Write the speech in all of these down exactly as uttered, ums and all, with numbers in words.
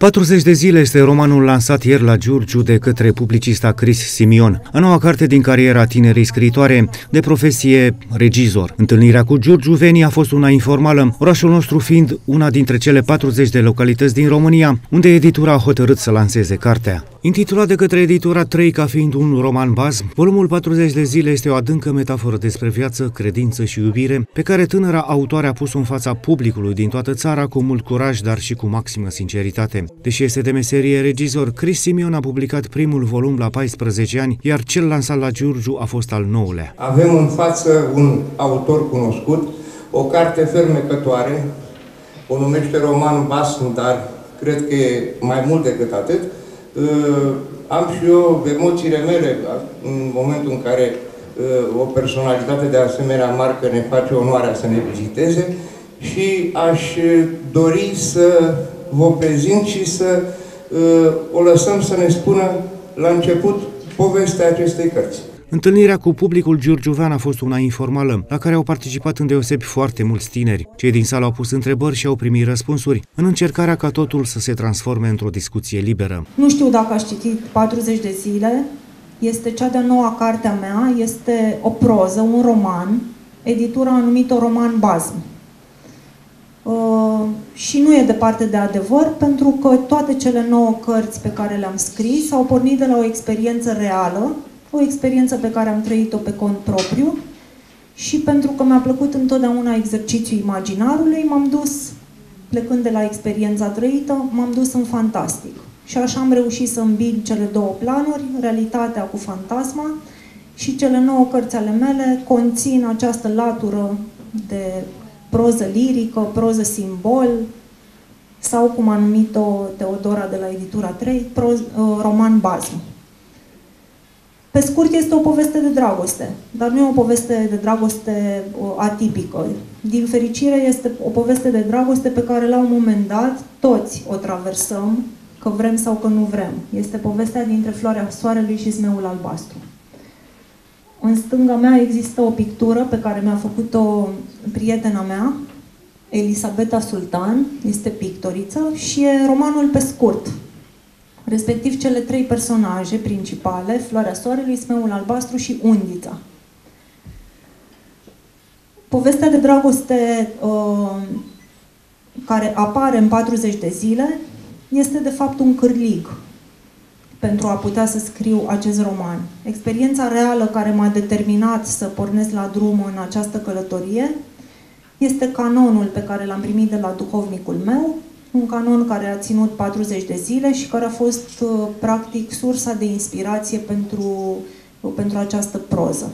patruzeci de zile este romanul lansat ieri la Giurgiu de către publicista Chris Simion, a noua carte din cariera tinerei scriitoare, de profesie regizor. Întâlnirea cu giurgiuvenii a fost una informală, orașul nostru fiind una dintre cele patruzeci de localități din România, unde editura a hotărât să lanseze cartea. Intitulat de către editura trei ca fiind un roman bazm, volumul patruzeci de zile este o adâncă metaforă despre viață, credință și iubire, pe care tânăra autoare a pus-o în fața publicului din toată țara cu mult curaj, dar și cu maximă sinceritate. Deși este de meserie regizor, Chris Simion a publicat primul volum la paisprezece ani, iar cel lansat la Giurgiu a fost al nouălea. Avem în față un autor cunoscut, o carte fermecătoare, o numește roman basm, dar cred că e mai mult decât atât. Am și eu emoțiile mele în momentul în care o personalitate de asemenea marcă ne face onoarea să ne viziteze și aș dori să vă prezint și să o lăsăm să ne spună la început povestea acestei cărți. Întâlnirea cu publicul giurgiuvean a fost una informală, la care au participat îndeosebi foarte mulți tineri. Cei din sală au pus întrebări și au primit răspunsuri, în încercarea ca totul să se transforme într-o discuție liberă. Nu știu dacă aș citit patruzeci de zile, este cea de-a noua carte a mea, este o proză, un roman, editura a numit-o roman bazm. Uh, și nu e departe de adevăr, pentru că toate cele nouă cărți pe care le-am scris au pornit de la o experiență reală, o experiență pe care am trăit-o pe cont propriu și pentru că mi-a plăcut întotdeauna exercițiul imaginarului, m-am dus, plecând de la experiența trăită, m-am dus în fantastic. Și așa am reușit să îmbin cele două planuri, realitatea cu fantasma, și cele nouă cărți ale mele conțin această latură de proză lirică, proză simbol, sau cum a numit-o Teodora de la editura trei, proz, roman bazm. Pe scurt, este o poveste de dragoste, dar nu e o poveste de dragoste atipică. Din fericire, este o poveste de dragoste pe care, la un moment dat, toți o traversăm, că vrem sau că nu vrem. Este povestea dintre Floarea Soarelui și Zmeul Albastru. În stânga mea există o pictură pe care mi-a făcut-o prietena mea, Elisabeta Sultan, este pictoriță, și e romanul pe scurt, respectiv cele trei personaje principale, Floarea Soarelui, Zmeul Albastru și Undița. Povestea de dragoste uh, care apare în patruzeci de zile este de fapt un cârlig pentru a putea să scriu acest roman. Experiența reală care m-a determinat să pornesc la drum în această călătorie este canonul pe care l-am primit de la duhovnicul meu, un canon care a ținut patruzeci de zile și care a fost, practic, sursa de inspirație pentru, pentru această proză.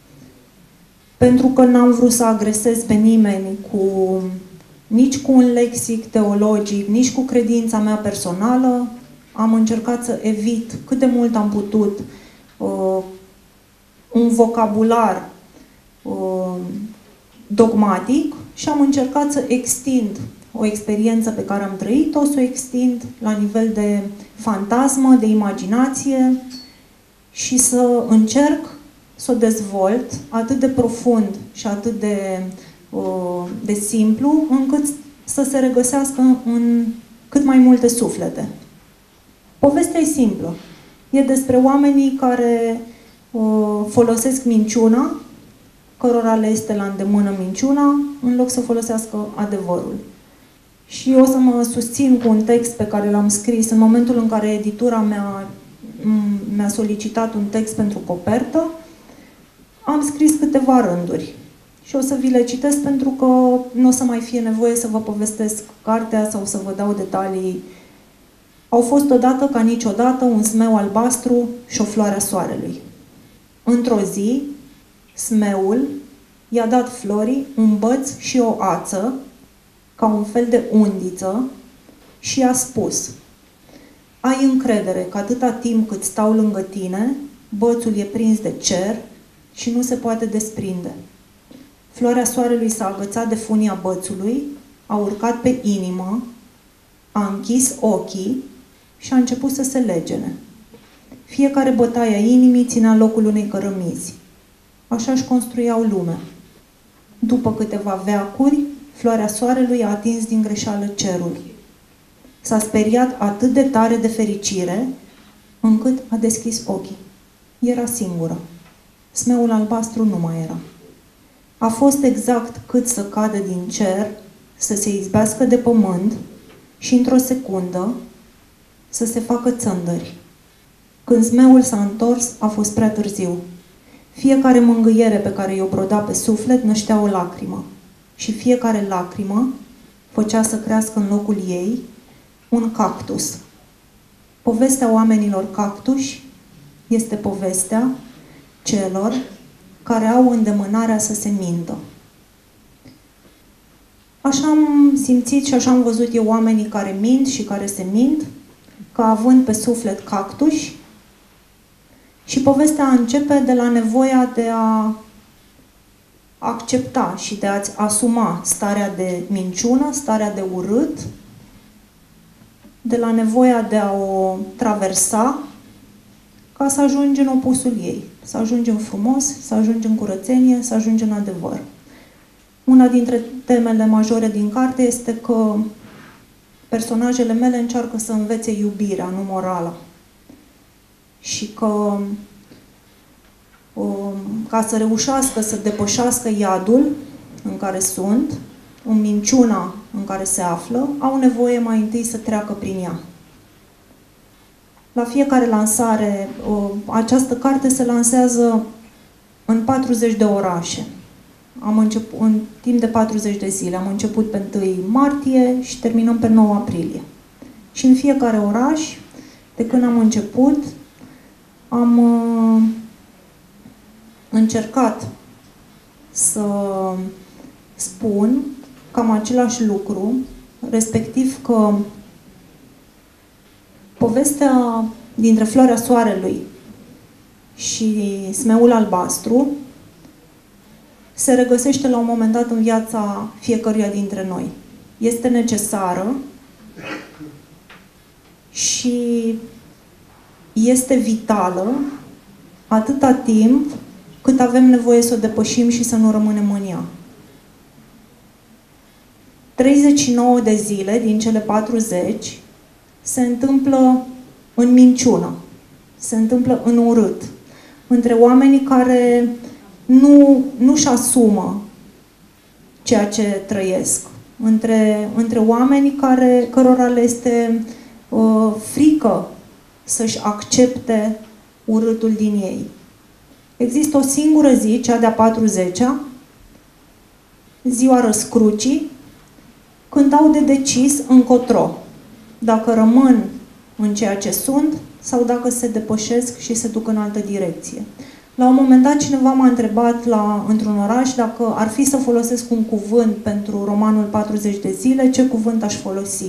Pentru că n-am vrut să agresez pe nimeni cu, nici cu un lexic teologic, nici cu credința mea personală, am încercat să evit cât de mult am putut uh, un vocabular uh, dogmatic și am încercat să extind o experiență pe care am trăit-o, să o extind la nivel de fantasmă, de imaginație și să încerc să o dezvolt atât de profund și atât de, uh, de simplu, încât să se regăsească în cât mai multe suflete. Povestea e simplă. E despre oamenii care uh, folosesc minciuna, cărora le este la îndemână minciuna, în loc să folosească adevărul. Și o să mă susțin cu un text pe care l-am scris în momentul în care editura mea mi-a solicitat un text pentru copertă. Am scris câteva rânduri și o să vi le citesc pentru că nu o să mai fie nevoie să vă povestesc cartea sau să vă dau detalii. Au fost odată ca niciodată un zmeu albastru și o floare a soarelui. Într-o zi, zmeul i-a dat florii un băț și o ață, ca un fel de undiță, și i-a spus: ai încredere că atâta timp cât stau lângă tine, bățul e prins de cer și nu se poate desprinde. Floarea soarelui s-a agățat de funia bățului, a urcat pe inimă, a închis ochii și a început să se legene. Fiecare bătaie a inimii ținea locul unei cărămizi. Așa își construiau lumea. După câteva veacuri, floarea soarelui a atins din greșeală cerul. S-a speriat atât de tare de fericire, încât a deschis ochii. Era singură. Smeul albastru nu mai era. A fost exact cât să cadă din cer, să se izbească de pământ și, într-o secundă, să se facă țândări. Când zmeul s-a întors, a fost prea târziu. Fiecare mângâiere pe care i-o broda pe suflet năștea o lacrimă și fiecare lacrimă făcea să crească în locul ei un cactus. Povestea oamenilor cactuși este povestea celor care au îndemânarea să se mintă. Așa am simțit și așa am văzut eu oamenii care mint și care se mint, că având pe suflet cactuși, și povestea începe de la nevoia de a accepta și de a-ți asuma starea de minciună, starea de urât, de la nevoia de a o traversa ca să ajungi în opusul ei, să ajungi în frumos, să ajungi în curățenie, să ajungi în adevăr. Una dintre temele majore din carte este că personajele mele încearcă să învețe iubirea, nu morala. Și că ca să reușească să depășească iadul în care sunt, în minciuna în care se află, au nevoie mai întâi să treacă prin ea. La fiecare lansare, această carte se lansează în patruzeci de orașe. Am început, în timp de patruzeci de zile. Am început pe întâi martie și terminăm pe nouă aprilie. Și în fiecare oraș, de când am început, am uh, încercat să spun cam același lucru, respectiv că povestea dintre Floarea Soarelui și Smeul albastru se regăsește la un moment dat în viața fiecăruia dintre noi. Este necesară și este vitală atâta timp cât avem nevoie să o depășim și să nu rămânem în ea. treizeci și nouă de zile din cele patruzeci se întâmplă în minciună, se întâmplă în urât, între oamenii care nu, nu-și asumă ceea ce trăiesc, între, între oamenii care, cărora le este uh, frică să-și accepte urâtul din ei. Există o singură zi, cea de-a patruzecea, ziua răscrucii, când au de decis încotro, dacă rămân în ceea ce sunt sau dacă se depășesc și se duc în altă direcție. La un moment dat cineva m-a întrebat la, într-un oraș dacă ar fi să folosesc un cuvânt pentru romanul patruzeci de zile, ce cuvânt aș folosi.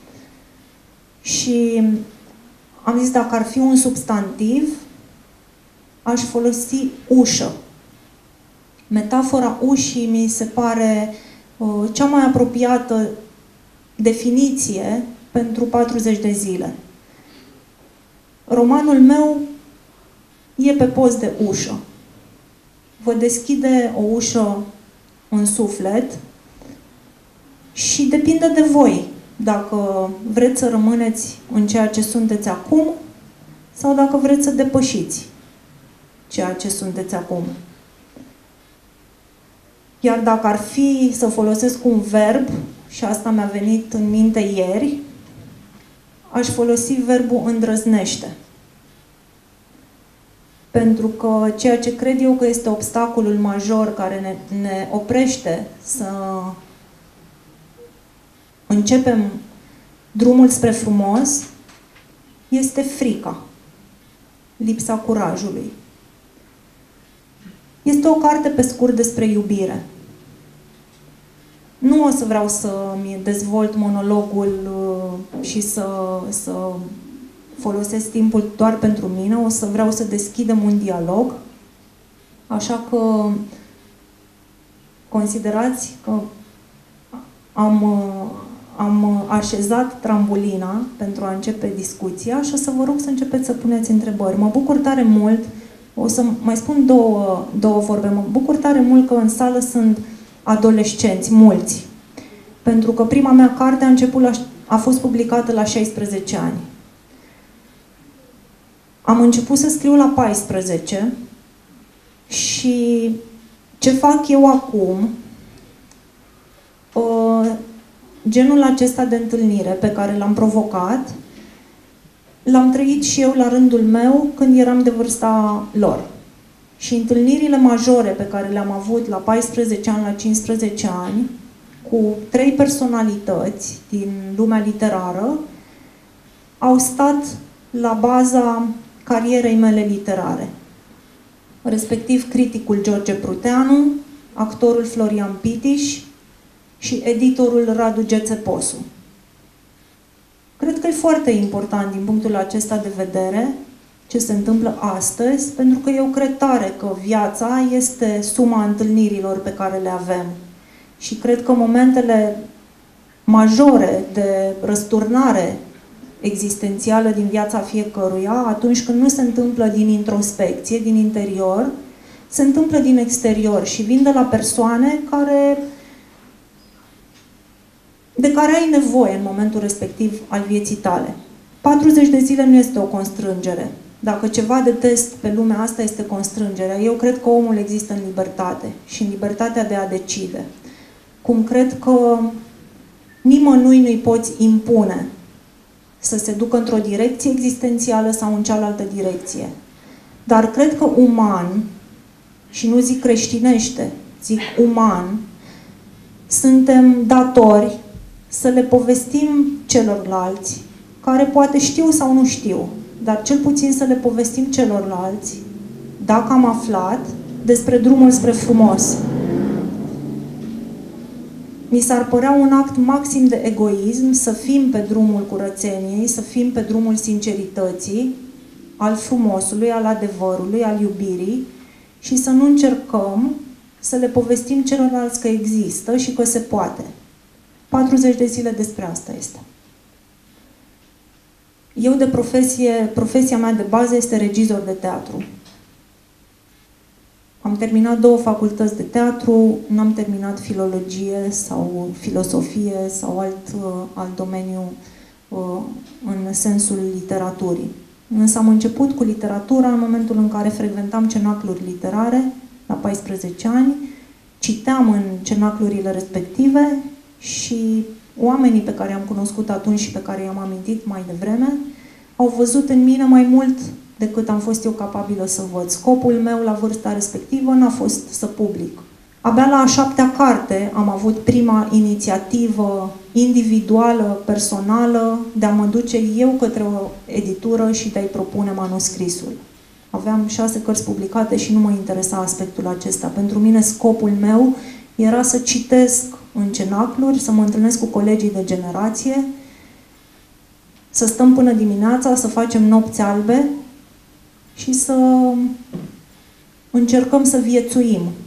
Și am zis, dacă ar fi un substantiv, aș folosi ușă. Metafora ușii mi se pare uh, cea mai apropiată definiție pentru patruzeci de zile. Romanul meu e pe post de ușă. Vă deschide o ușă în suflet și depinde de voi dacă vreți să rămâneți în ceea ce sunteți acum sau dacă vreți să depășiți ceea ce sunteți acum. Iar dacă ar fi să folosesc un verb, și asta mi-a venit în minte ieri, aș folosi verbul îndrăznește. Pentru că ceea ce cred eu că este obstacolul major care ne, ne oprește să începem drumul spre frumos, este frica, lipsa curajului. Este o carte pe scurt despre iubire. Nu o să vreau să-mi dezvolt monologul și să, să folosesc timpul doar pentru mine, o să vreau să deschidem un dialog, așa că considerați că am, am așezat trambolina pentru a începe discuția și o să vă rog să începeți să puneți întrebări. Mă bucur tare mult, o să mai spun două, două vorbe, mă bucur tare mult că în sală sunt adolescenți, mulți. Pentru că prima mea carte a început la a fost publicată la șaisprezece ani. Am început să scriu la paisprezece și ce fac eu acum, genul acesta de întâlnire pe care l-am provocat, l-am trăit și eu la rândul meu când eram de vârsta lor. Și întâlnirile majore pe care le-am avut la paisprezece ani, la cincisprezece ani, cu trei personalități din lumea literară, au stat la baza carierei mele literare. Respectiv criticul George Pruteanu, actorul Florian Pitiș și editorul Radu Gețeposu. Cred că e foarte important din punctul acesta de vedere ce se întâmplă astăzi, pentru că eu cred tare că viața este suma întâlnirilor pe care le avem. Și cred că momentele majore de răsturnare existențială din viața fiecăruia, atunci când nu se întâmplă din introspecție, din interior, se întâmplă din exterior și vin de la persoane care, de care ai nevoie în momentul respectiv al vieții tale. patruzeci de zile nu este o constrângere. Dacă ceva detest pe lumea asta este constrângerea, eu cred că omul există în libertate și în libertatea de a decide. Cum cred că nimănui nu-i poți impune să se ducă într-o direcție existențială sau în cealaltă direcție. Dar cred că uman, și nu zic creștinește, zic uman, suntem datori să le povestim celorlalți, care poate știu sau nu știu, dar cel puțin să le povestim celorlalți, dacă am aflat, despre drumul spre frumos. Mi s-ar părea un act maxim de egoism să fim pe drumul curățeniei, să fim pe drumul sincerității, al frumosului, al adevărului, al iubirii și să nu încercăm să le povestim celorlalți că există și că se poate. patruzeci de zile despre asta este. Eu de profesie, profesia mea de bază este regizor de teatru. Am terminat două facultăți de teatru, n-am terminat filologie sau filosofie sau alt, alt domeniu în sensul literaturii. Însă am început cu literatura în momentul în care frecventam cenacluri literare, la paisprezece ani, citeam în cenaclurile respective și oamenii pe care am cunoscut atunci și pe care i-am amintit mai devreme au văzut în mine mai mult decât am fost eu capabilă să văd. Scopul meu la vârsta respectivă n-a fost să public. Abia la a șaptea carte am avut prima inițiativă individuală, personală, de a mă duce eu către o editură și de a-i propune manuscrisul. Aveam șase cărți publicate și nu mă interesa aspectul acesta. Pentru mine scopul meu era să citesc în cenacluri, să mă întâlnesc cu colegii de generație, să stăm până dimineața, să facem nopți albe și să încercăm să viețuim